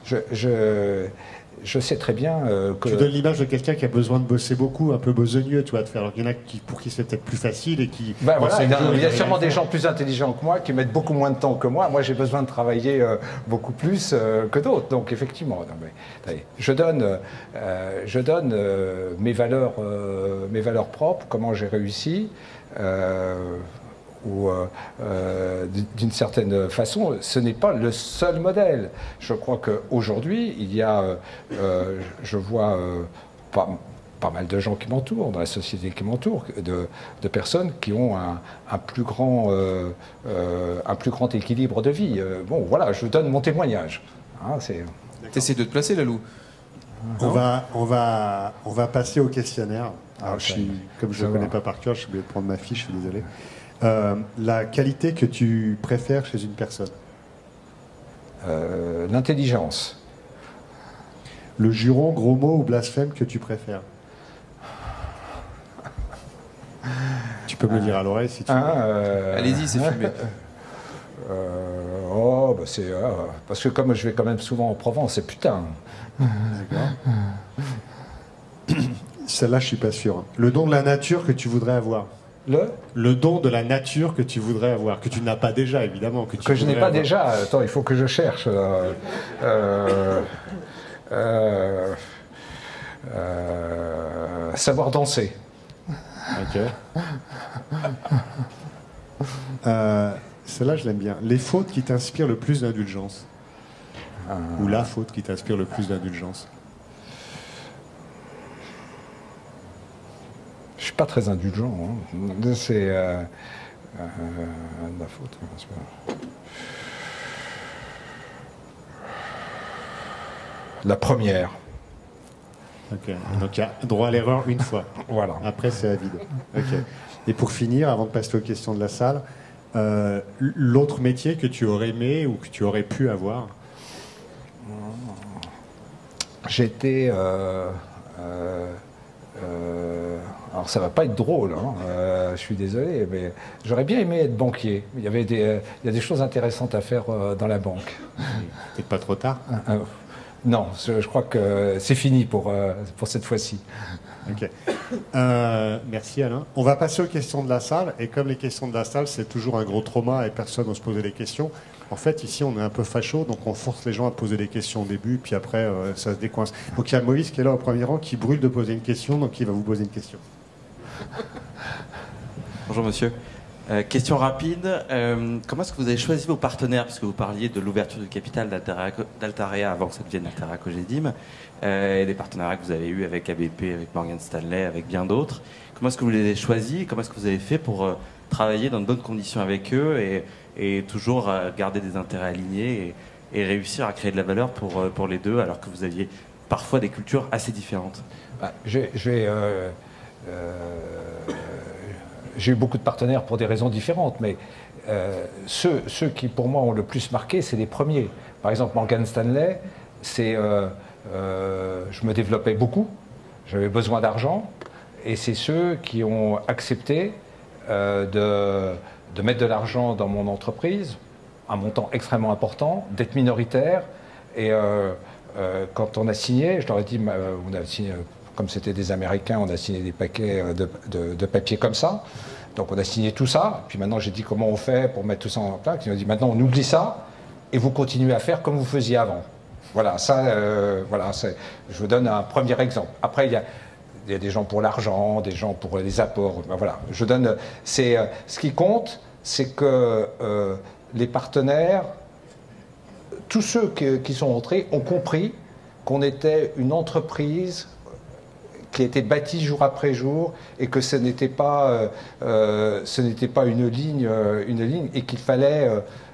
Je sais très bien que... Tu donnes l'image de quelqu'un qui a besoin de bosser beaucoup, un peu besogneux, tu vois, de faire. Alors, il y en a pour qui c'est peut-être plus facile et qui... il y a sûrement des gens plus intelligents que moi qui mettent beaucoup moins de temps que moi. Moi, j'ai besoin de travailler beaucoup plus que d'autres. Donc, effectivement, je donne mes valeurs propres, comment j'ai réussi. D'une certaine façon, ce n'est pas le seul modèle. Je crois qu'aujourd'hui, il y a, je vois pas mal de gens qui m'entourent, dans la société qui m'entoure, de personnes qui ont un plus grand équilibre de vie. Voilà, je donne mon témoignage. T'essaies de te placer, Lalou. On va passer au questionnaire. Alors, comme je ne le connais pas par cœur, je suis obligé de prendre ma fiche, je suis désolé. La qualité que tu préfères chez une personne? L'intelligence. Le juron, gros mot ou blasphème que tu préfères? Tu peux me le dire à l'oreille si tu veux. Allez-y, c'est filmé. Parce que comme je vais quand même souvent en Provence, c'est putain. D'accord. Celle-là, je suis pas sûr. Le don de la nature que tu voudrais avoir? Le don de la nature que tu voudrais avoir, que tu n'as pas déjà, évidemment. Que je n'ai pas déjà. Attends, il faut que je cherche. Savoir danser. Ok. Celle-là, je l'aime bien. Les fautes qui t'inspirent le plus d'indulgence. Ou la faute qui t'inspire le plus d'indulgence. Je suis pas très indulgent. C'est la faute. La première. Ok. Donc il y a droit à l'erreur une fois. Voilà. Après c'est à vide. Ok. Et pour finir, avant de passer aux questions de la salle, l'autre métier que tu aurais aimé ou que tu aurais pu avoir? J'étais. Alors ça va pas être drôle, je suis désolé, mais j'aurais bien aimé être banquier. Il y a des choses intéressantes à faire dans la banque. Peut-être pas trop tard? Non, je crois que c'est fini pour cette fois-ci. Ok. Merci Alain. On va passer aux questions de la salle. Et comme les questions de la salle, c'est toujours un gros trauma et personne n'ose poser des questions, en fait, ici, on est un peu facho, donc on force les gens à poser des questions au début, puis après, ça se décoince. Donc il y a Moïse qui est là au premier rang, qui brûle de poser une question, donc il va vous poser une question. Bonjour monsieur. Question rapide. Comment est-ce que vous avez choisi vos partenaires? Puisque vous parliez de l'ouverture du capital d'Altarea avant que ça devienne Altarea Cogedim, et des partenariats que vous avez eus avec ABP, avec Morgan Stanley, avec bien d'autres. Comment est-ce que vous les avez choisis? Comment est-ce que vous avez fait pour travailler dans de bonnes conditions avec eux et toujours garder des intérêts alignés et réussir à créer de la valeur pour les deux, alors que vous aviez parfois des cultures assez différentes? J'ai eu beaucoup de partenaires pour des raisons différentes, mais ceux qui, pour moi, ont le plus marqué, c'est les premiers. Par exemple, Morgan Stanley, je me développais beaucoup, j'avais besoin d'argent, et c'est ceux qui ont accepté de mettre de l'argent dans mon entreprise, un montant extrêmement important, d'être minoritaire, et quand on a signé, je leur ai dit, on a signé... Comme c'était des Américains, on a signé des paquets de papier comme ça. Donc on a signé tout ça. Puis maintenant, j'ai dit comment on fait pour mettre tout ça en place. Ils m'ont dit maintenant, on oublie ça et vous continuez à faire comme vous faisiez avant. Voilà, ça, je vous donne un premier exemple. Après, il y a des gens pour l'argent, des gens pour les apports. Ben voilà, je donne. Ce qui compte, c'est que les partenaires, tous ceux qui sont entrés, ont compris qu'on était une entreprise qui était bâti jour après jour et que ce n'était pas une ligne et qu'il fallait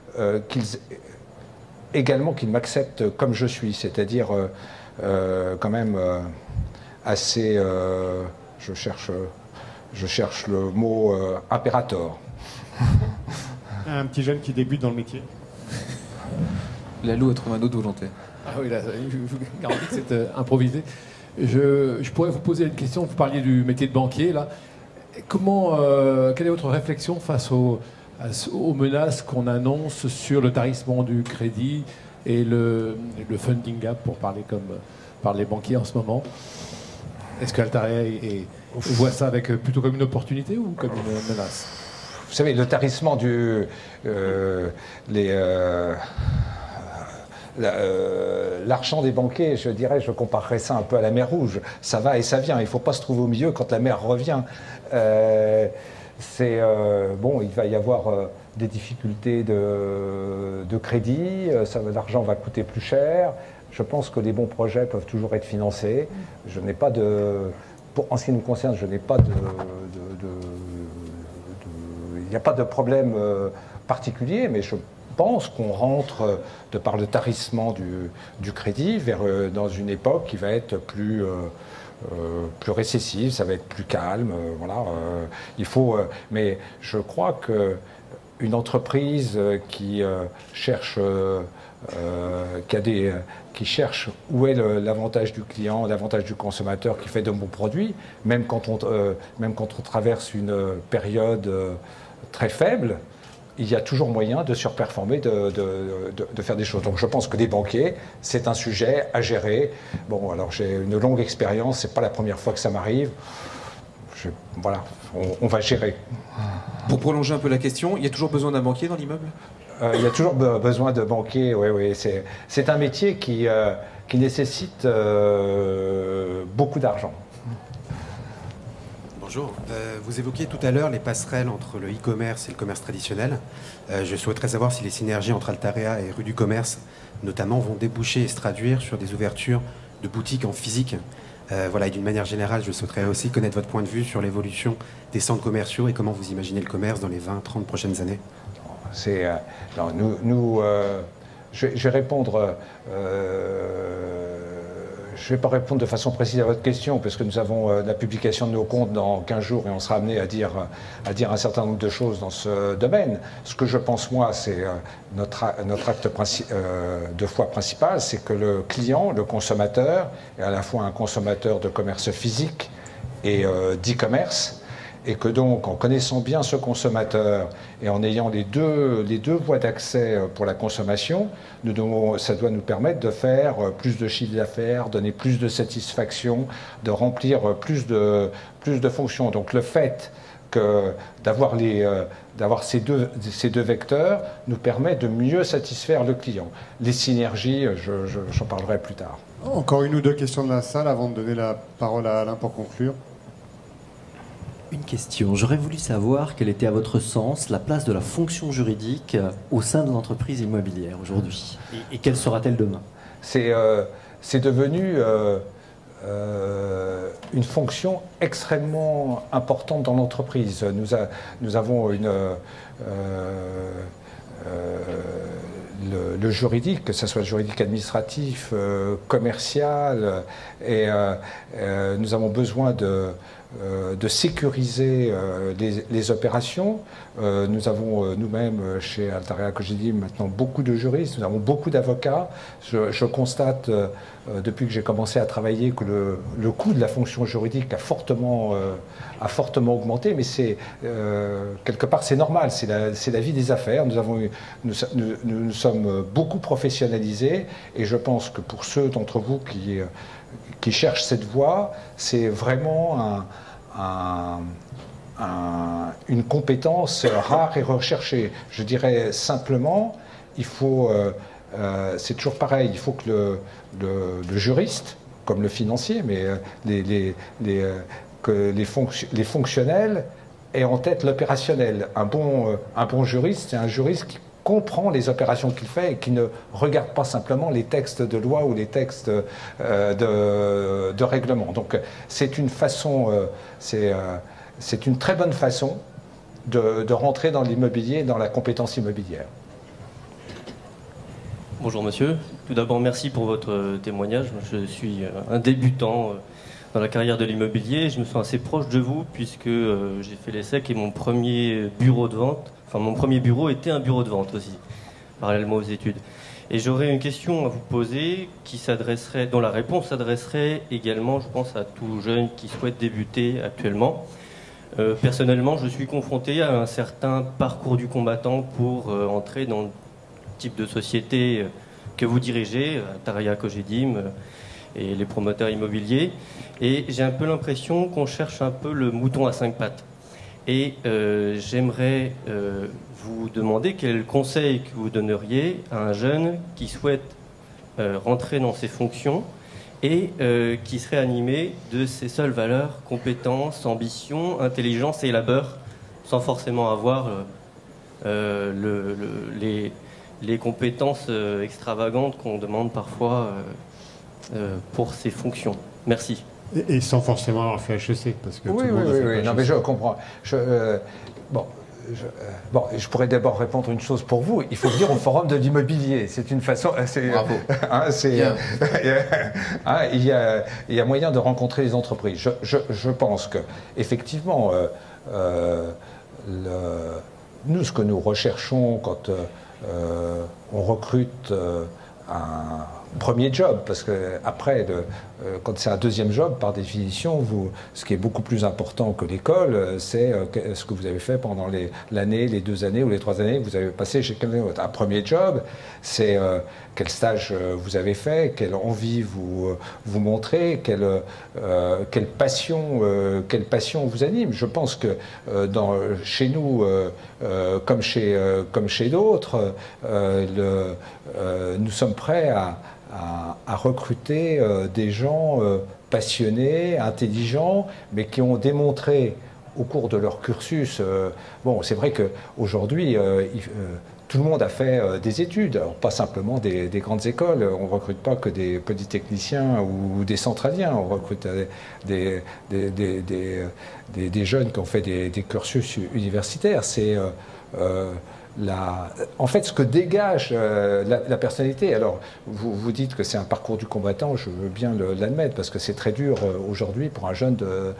qu'ils m'acceptent comme je suis, c'est-à-dire quand même assez, je cherche le mot impérator. Un petit jeune qui débute dans le métier. Lalou a trouvé un autre volontaire. Ah oui, là, je vous garantis que c'est improvisé. Je pourrais vous poser une question. Vous parliez du métier de banquier, là. Quelle est votre réflexion face aux menaces qu'on annonce sur le tarissement du crédit et le funding gap, pour parler comme parlent les banquiers en ce moment? Est-ce qu'Altarea voit ça plutôt comme une opportunité ou comme une menace? Vous savez, le tarissement l'argent des banquiers, je dirais, je comparerais ça un peu à la mer Rouge. Ça va et ça vient. Il ne faut pas se trouver au milieu quand la mer revient. Il va y avoir des difficultés de crédit. L'argent va coûter plus cher. Je pense que les bons projets peuvent toujours être financés. Je n'ai pas en ce qui nous concerne, je n'ai pas il n'y a pas de problème particulier, mais je pense qu'on rentre, de par le tarissement du crédit, dans une époque qui va être plus récessive, ça va être plus calme. Mais je crois qu'une entreprise qui cherche où est l'avantage du client, l'avantage du consommateur, qui fait de bons produits, même quand on traverse une période très faible, il y a toujours moyen de surperformer, de faire des choses. Donc je pense que les banquiers, c'est un sujet à gérer. Bon, alors j'ai une longue expérience, c'est pas la première fois que ça m'arrive. On va gérer. Pour prolonger un peu la question, il y a toujours besoin d'un banquier dans l'immeuble? Il y a toujours besoin de banquiers, oui. C'est un métier qui nécessite beaucoup d'argent. Bonjour. Vous évoquiez tout à l'heure les passerelles entre le e-commerce et le commerce traditionnel. Je souhaiterais savoir si les synergies entre Altarea et Rue du Commerce, notamment, vont déboucher et se traduire sur des ouvertures de boutiques en physique. Et d'une manière générale, je souhaiterais aussi connaître votre point de vue sur l'évolution des centres commerciaux et comment vous imaginez le commerce dans les 20-30 prochaines années. Je vais répondre. Je ne vais pas répondre de façon précise à votre question, parce que nous avons la publication de nos comptes dans 15 jours et on sera amené à dire un certain nombre de choses dans ce domaine. Ce que je pense, moi, c'est notre acte de foi principal, c'est que le client, le consommateur, est à la fois un consommateur de commerce physique et d'e-commerce, et que donc, en connaissant bien ce consommateur et en ayant les deux voies d'accès pour la consommation, ça doit nous permettre de faire plus de chiffre d'affaires, donner plus de satisfaction, de remplir plus de fonctions. Donc le fait d'avoir ces deux vecteurs nous permet de mieux satisfaire le client. Les synergies, j'en parlerai plus tard. Encore une ou deux questions de la salle avant de donner la parole à Alain pour conclure. Une question. J'aurais voulu savoir quelle était à votre sens la place de la fonction juridique au sein de l'entreprise immobilière aujourd'hui et quelle sera-t-elle demain? C'est devenu une fonction extrêmement importante dans l'entreprise. Nous avons le juridique, que ce soit le juridique administratif, commercial, et nous avons besoin de sécuriser les opérations. Nous avons nous-mêmes chez Altaria Cogedim maintenant beaucoup de juristes, nous avons beaucoup d'avocats. Je constate depuis que j'ai commencé à travailler que le coût de la fonction juridique a fortement augmenté, mais quelque part c'est normal, c'est la vie des affaires. Nous sommes beaucoup professionnalisés et je pense que pour ceux d'entre vous qui cherchent cette voie, c'est vraiment une compétence rare et recherchée. Je dirais simplement, c'est toujours pareil, il faut que le juriste, comme le financier, mais que les fonctionnels aient en tête l'opérationnel. Un bon juriste, c'est un juriste qui comprend les opérations qu'il fait et qui ne regarde pas simplement les textes de loi ou les textes de règlement. Donc c'est une façon, c'est une très bonne façon de rentrer dans l'immobilier, dans la compétence immobilière. Bonjour monsieur, tout d'abord merci pour votre témoignage. Je suis un débutant dans la carrière de l'immobilier. Je me sens assez proche de vous puisque j'ai fait l'ESSEC et mon premier bureau de vente, mon premier bureau était un bureau de vente aussi, parallèlement aux études. Et j'aurais une question à vous poser dont la réponse s'adresserait également, je pense, à tout jeune qui souhaite débuter actuellement. Personnellement, je suis confronté à un certain parcours du combattant pour entrer dans le type de société que vous dirigez, Altaria Cogedim et les promoteurs immobiliers. Et j'ai un peu l'impression qu'on cherche un peu le mouton à 5 pattes. Et j'aimerais vous demander quel conseil que vous donneriez à un jeune qui souhaite rentrer dans ses fonctions et qui serait animé de ses seules valeurs, compétences, ambition, intelligence et labeur, sans forcément avoir les compétences extravagantes qu'on demande parfois pour ces fonctions. Merci. Et sans forcément avoir fait HEC, parce que oui, tout le monde a fait oui. Non, mais je comprends. Je pourrais d'abord répondre une chose pour vous. Il faut venir au forum de l'immobilier. C'est une façon. Bravo. Il y a moyen de rencontrer les entreprises. Je pense que effectivement, nous, ce que nous recherchons quand on recrute un premier job, parce que après, quand c'est un deuxième job, par définition, ce qui est beaucoup plus important que l'école, c'est ce que vous avez fait pendant l'année, les 2 années ou les 3 années que vous avez passé chez quelqu'un d'autre. Un premier job, c'est quel stage vous avez fait, quelle envie vous montrez, quelle passion vous anime. Je pense que chez nous, comme chez d'autres, nous sommes prêts à recruter des gens passionnés, intelligents, mais qui ont démontré au cours de leur cursus. C'est vrai qu'aujourd'hui, tout le monde a fait des études, alors pas simplement des grandes écoles. On ne recrute pas que des polytechniciens ou des centraliens. On recrute des jeunes qui ont fait des cursus universitaires. C'est en fait, ce que dégage la personnalité. Alors, vous dites que c'est un parcours du combattant, je veux bien l'admettre, parce que c'est très dur aujourd'hui pour un jeune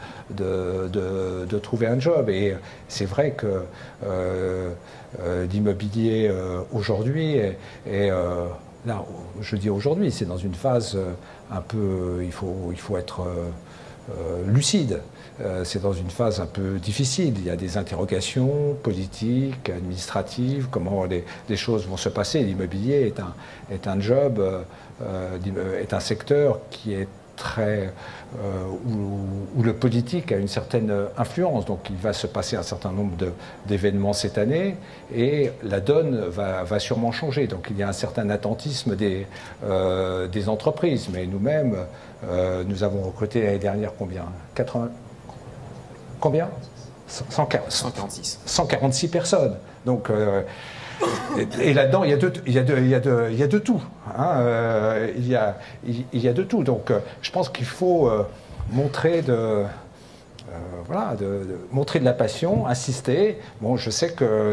de trouver un job. Et c'est vrai que l'immobilier aujourd'hui est là, je dis aujourd'hui, c'est dans une phase un peu, il faut être lucide. C'est dans une phase un peu difficile. Il y a des interrogations politiques, administratives, comment les choses vont se passer. L'immobilier est un job, est un secteur qui est très où le politique a une certaine influence. Donc il va se passer un certain nombre d'événements cette année et la donne va sûrement changer. Donc il y a un certain attentisme des entreprises. Mais nous-mêmes, nous avons recruté l'année dernière combien 80. Combien 146. 146 personnes. Donc, et là-dedans, il y a de tout. Hein, il y a de tout. Donc, je pense qu'il faut montrer montrer de la passion, insister. Bon, je sais que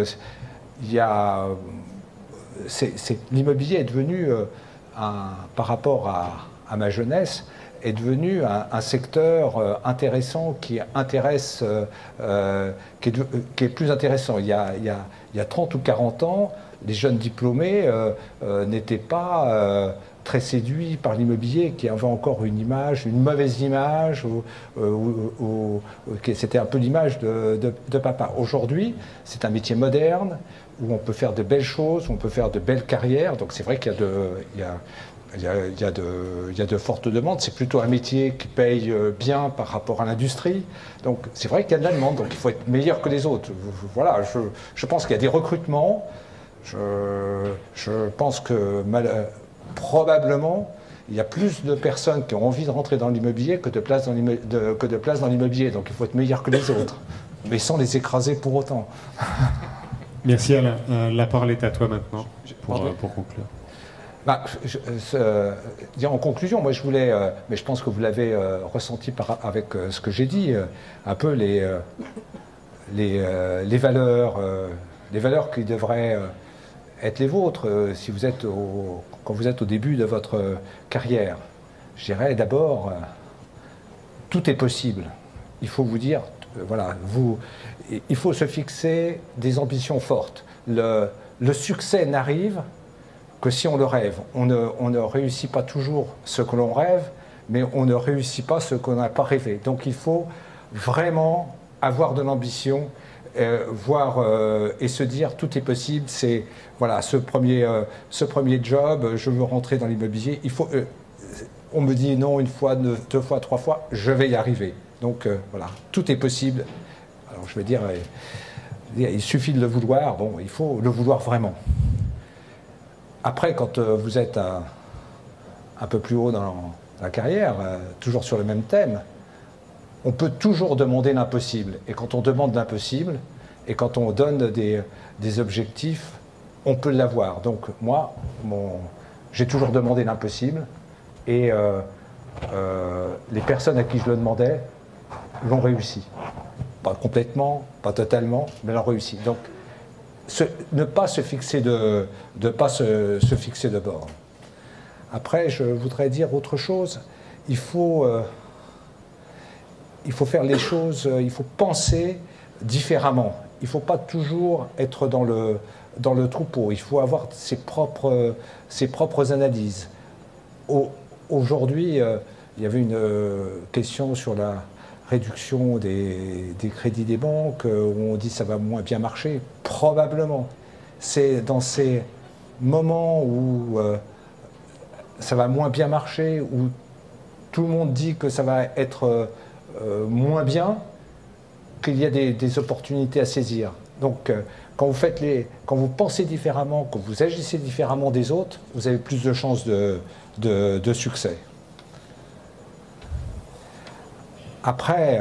l'immobilier est devenu, par rapport à ma jeunesse, est devenu un secteur intéressant qui est plus intéressant. Il y a 30 ou 40 ans, les jeunes diplômés n'étaient pas très séduits par l'immobilier, qui avait encore une mauvaise image, c'était un peu l'image de papa. Aujourd'hui, c'est un métier moderne, où on peut faire de belles choses, où on peut faire de belles carrières. Donc c'est vrai qu'il y a de fortes demandes. C'est plutôt un métier qui paye bien par rapport à l'industrie. Donc c'est vrai qu'il y a de la demande, donc il faut être meilleur que les autres. Voilà, je pense qu'il y a des recrutements. Je pense que probablement, il y a plus de personnes qui ont envie de rentrer dans l'immobilier que de places dans l'immobilier. Donc il faut être meilleur que les autres, mais sans les écraser pour autant. Merci Alain. La parole est à toi maintenant pour conclure. En conclusion, moi je voulais, mais je pense que vous l'avez ressenti avec ce que j'ai dit, un peu les valeurs qui devraient être les vôtres si vous êtes quand vous êtes au début de votre carrière. Je dirais d'abord, tout est possible. Il faut vous dire, il faut se fixer des ambitions fortes. Le succès n'arrive que si on le rêve. On ne réussit pas toujours ce que l'on rêve, mais on ne réussit pas ce qu'on n'a pas rêvé. Donc il faut vraiment avoir de l'ambition, et se dire tout est possible. C'est ce premier job, je veux rentrer dans l'immobilier. On me dit non une fois, deux fois, trois fois, je vais y arriver. Donc tout est possible. Alors je vais dire, il suffit de le vouloir. Bon, il faut le vouloir vraiment. Après, quand vous êtes un peu plus haut dans la carrière, toujours sur le même thème, on peut toujours demander l'impossible. Et quand on demande l'impossible, et quand on donne des objectifs, on peut l'avoir. Donc moi, j'ai toujours demandé l'impossible, et les personnes à qui je le demandais l'ont réussi. Pas complètement, pas totalement, mais l'ont réussi. Donc, ne pas se fixer de bornes. Après, je voudrais dire autre chose. Il faut faire les choses, il faut penser différemment. Il ne faut pas toujours être dans le troupeau. Il faut avoir ses propres analyses. Aujourd'hui, il y avait une question sur la réduction des crédits des banques, où on dit que ça va moins bien marcher. Probablement. C'est dans ces moments où ça va moins bien marcher, où tout le monde dit que ça va être moins bien, qu'il y a des opportunités à saisir. Donc, quand vous pensez différemment, quand vous agissez différemment des autres, vous avez plus de chances de succès. Après,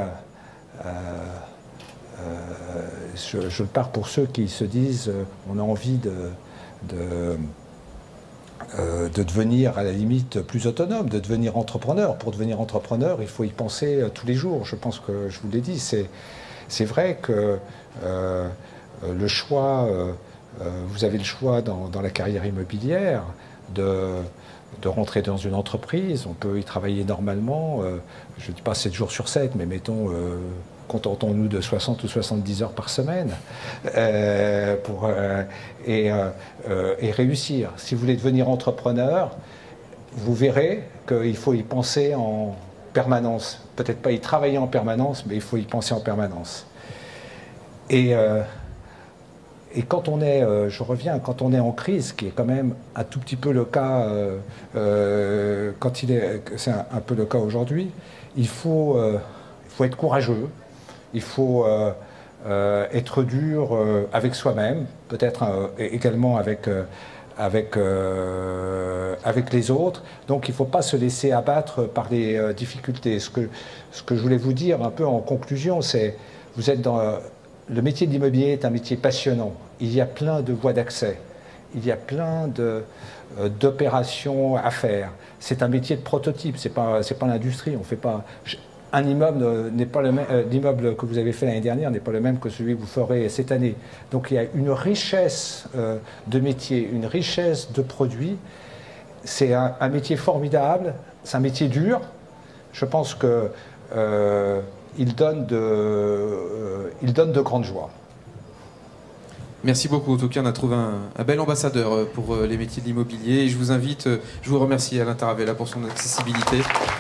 je pars pour ceux qui se disent on a envie de devenir à la limite plus autonome, de devenir entrepreneur. Pour devenir entrepreneur, il faut y penser tous les jours. Je pense que je vous l'ai dit. C'est vrai que le choix, vous avez le choix dans la carrière immobilière de rentrer dans une entreprise. On peut y travailler normalement, je ne dis pas 7 jours sur 7, mais mettons, contentons-nous de 60 ou 70 heures par semaine et réussir. Si vous voulez devenir entrepreneur, vous verrez qu'il faut y penser permanence. Peut-être pas y travailler en permanence, mais il faut y penser en permanence. Et quand on est, je reviens, quand on est en crise, qui est quand même un tout petit peu le cas, c'est un peu le cas aujourd'hui, il faut être courageux, il faut être dur avec soi-même, peut-être également avec les autres. Donc il ne faut pas se laisser abattre par les difficultés. Ce que je voulais vous dire un peu en conclusion, c'est vous êtes dans le métier de l'immobilier est un métier passionnant. Il y a plein de voies d'accès. Il y a plein d'opérations à faire. C'est un métier de prototype. C'est pas l'industrie. On fait pas. Un immeuble n'est pas le même. L'immeuble que vous avez fait l'année dernière n'est pas le même que celui que vous ferez cette année. Donc il y a une richesse de métiers, une richesse de produits. C'est un métier formidable. C'est un métier dur. Je pense que il donne de grandes joies. Merci beaucoup. En tout cas, on a trouvé un bel ambassadeur pour les métiers de l'immobilier. Et je vous invite, je vous remercie Alain Taravella pour son accessibilité.